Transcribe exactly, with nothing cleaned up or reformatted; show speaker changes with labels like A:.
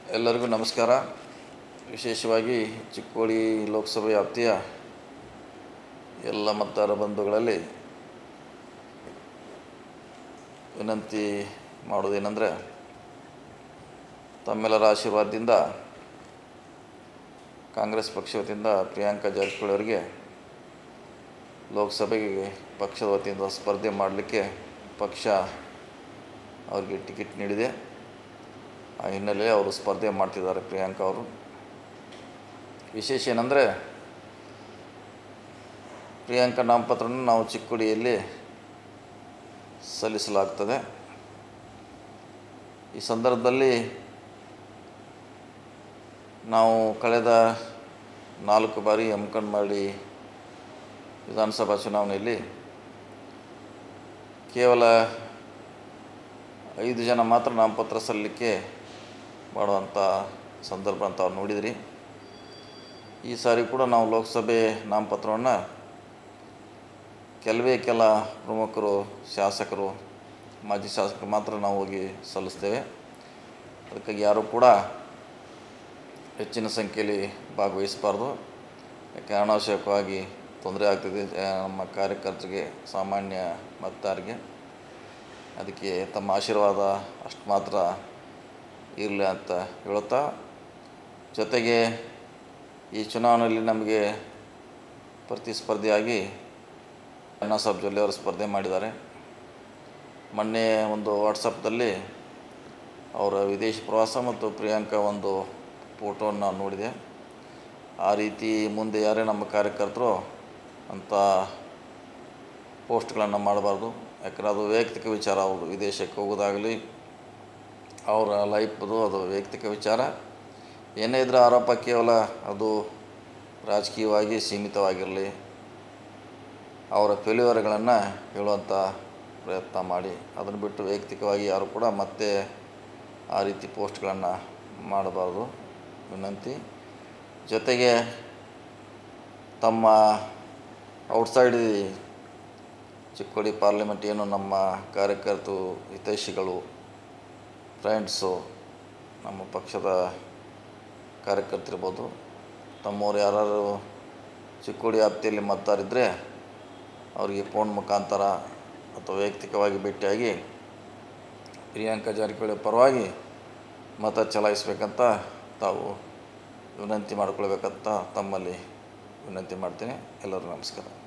A: ಎಲ್ಲರಿಗೂ ನಮಸ್ಕಾರ. ವಿಶೇಷವಾಗಿ ಚಿಕ್ಕೋಡಿ ಲೋಕಸಭೆ ವ್ಯಾಪ್ತಿಯ ಎಲ್ಲ ಮತದಾರ ಬಂಧುಗಳಲ್ಲಿ ವಿನಂತಿ ಮಾಡೋದೇನೆಂದರೆ, ತಮ್ಮೆಲ್ಲರ ಆಶೀರ್ವಾದದಿಂದ ಕಾಂಗ್ರೆಸ್ ಪಕ್ಷ ವತಿಯಿಂದ ಪ್ರಿಯಾಂಕಾ ಜಾರಕಿಹೊಳಿ ಅವರಿಗೆ ಲೋಕಸಭೆಗೆ ಪಕ್ಷದ ವತಿಯಿಂದ ಸ್ಪರ್ಧೆ ಮಾಡಲಿಕ್ಕೆ ಪಕ್ಷ ಅವರಿಗೆ ಟಿಕೆಟ್ ನೀಡಿದೆ. ಆ ಹಿನ್ನೆಲೆಯಲ್ಲಿ ಅವರು ಸ್ಪರ್ಧೆ ಮಾಡ್ತಿದ್ದಾರೆ. ಪ್ರಿಯಾಂಕಾ ಅವರು ವಿಶೇಷ ಏನಂದರೆ, ಪ್ರಿಯಾಂಕಾ ನಾಮಪತ್ರವನ್ನು ನಾವು ಚಿಕ್ಕೋಡಿಯಲ್ಲಿ ಸಲ್ಲಿಸಲಾಗ್ತದೆ. ಈ ಸಂದರ್ಭದಲ್ಲಿ ನಾವು ಕಳೆದ ನಾಲ್ಕು ಬಾರಿ ಯಮಕನಮರಡಿ ವಿಧಾನಸಭಾ ಚುನಾವಣೆಯಲ್ಲಿ ಕೇವಲ ಐದು ಜನ ಮಾತ್ರ ನಾಮಪತ್ರ ಸಲ್ಲಿಕೆ ಮಾಡುವಂಥ ಸಂದರ್ಭ ಅಂತ ಅವ್ರು ನೋಡಿದ್ರಿ. ಈ ಸಾರಿ ಕೂಡ ನಾವು ಲೋಕಸಭೆ ನಾಮಪತ್ರವನ್ನು ಕೆಲವೇ ಕೆಲ ಪ್ರಮುಖರು, ಶಾಸಕರು, ಮಾಜಿ ಶಾಸಕರು ಮಾತ್ರ ನಾವು ಹೋಗಿ ಸಲ್ಲಿಸ್ತೇವೆ. ಅದಕ್ಕಾಗಿ ಯಾರೂ ಕೂಡ ಹೆಚ್ಚಿನ ಸಂಖ್ಯೆಯಲ್ಲಿ ಭಾಗವಹಿಸಬಾರ್ದು. ಯಾಕೆ ಅನಾವಶ್ಯಕವಾಗಿ ತೊಂದರೆ ಆಗ್ತಿದೆ ನಮ್ಮ ಕಾರ್ಯಕರ್ತರಿಗೆ, ಸಾಮಾನ್ಯ ಮತದಾರರಿಗೆ. ಅದಕ್ಕೆ ತಮ್ಮ ಆಶೀರ್ವಾದ ಅಷ್ಟು ಮಾತ್ರ ಇರಲಿ ಅಂತ ಹೇಳುತ್ತಾ, ಜೊತೆಗೆ ಈ ಚುನಾವಣೆಯಲ್ಲಿ ನಮಗೆ ಪ್ರತಿಸ್ಪರ್ಧಿಯಾಗಿ ಅಣ್ಣಾಸಾಹೇಬ್ ಜೊಲ್ಲೆ ಅವರು ಸ್ಪರ್ಧೆ ಮಾಡಿದ್ದಾರೆ. ಮೊನ್ನೆ ಒಂದು ವಾಟ್ಸಪ್ದಲ್ಲಿ ಅವರ ವಿದೇಶಿ ಪ್ರವಾಸ ಮತ್ತು ಪ್ರಿಯಾಂಕಾ ಒಂದು ಫೋಟೋವನ್ನು ನಾನು ನೋಡಿದೆ. ಆ ರೀತಿ ಮುಂದೆ ಯಾರೇ ನಮ್ಮ ಕಾರ್ಯಕರ್ತರು ಅಂಥ ಪೋಸ್ಟ್ಗಳನ್ನು ಮಾಡಬಾರ್ದು. ಯಾಕಂದರೆ ಅದು ವೈಯಕ್ತಿಕ ವಿಚಾರ. ಅವರು ವಿದೇಶಕ್ಕೆ ಹೋಗೋದಾಗಲಿ ಅವರ ಲೈಫದು ಅದು ವೈಯಕ್ತಿಕ ವಿಚಾರ. ಏನೇ ಇದ್ರೂ ಆರೋಪ ಕೇವಲ ಅದು ರಾಜಕೀಯವಾಗಿ ಸೀಮಿತವಾಗಿರಲಿ. ಅವರ ಫೇಲ್ಯೂರ್ಗಳನ್ನು ಹೇಳುವಂಥ ಪ್ರಯತ್ನ ಮಾಡಿ, ಅದನ್ನು ಬಿಟ್ಟು ವೈಯಕ್ತಿಕವಾಗಿ ಯಾರು ಕೂಡ ಮತ್ತೆ ಆ ರೀತಿ ಪೋಸ್ಟ್ಗಳನ್ನು ಮಾಡಬಾರ್ದು ವಿನಂತಿ. ಜೊತೆಗೆ ತಮ್ಮ ಔಟ್ಸೈಡ್ ಚಿಕ್ಕೋಡಿ ಪಾರ್ಲಿಮೆಂಟ್ ಏನು ನಮ್ಮ ಕಾರ್ಯಕರ್ತರು, ಹಿತೈಷಿಗಳು, ಫ್ರೆಂಡ್ಸು, ನಮ್ಮ ಪಕ್ಷದ ಕಾರ್ಯಕರ್ತರಿರ್ಬೋದು, ತಮ್ಮವ್ರು ಯಾರು ಚಿಕ್ಕೋಡಿ ವ್ಯಾಪ್ತಿಯಲ್ಲಿ ಮತದಾರಿದ್ದರೆ ಅವರಿಗೆ ಫೋನ್ ಮುಖಾಂತರ ಅಥವಾ ವೈಯಕ್ತಿಕವಾಗಿ ಭೇಟಿಯಾಗಿ ಪ್ರಿಯಾಂಕಾ ಜಾರಕಿಹೊಳಿ ಪರವಾಗಿ ಮತ ಚಲಾಯಿಸಬೇಕಂತ ತಾವು ವಿನಂತಿ ಮಾಡಿಕೊಳ್ಬೇಕಂತ ತಮ್ಮಲ್ಲಿ ವಿನಂತಿ ಮಾಡ್ತೀನಿ. ಎಲ್ಲರಿಗೂ ನಮಸ್ಕಾರ.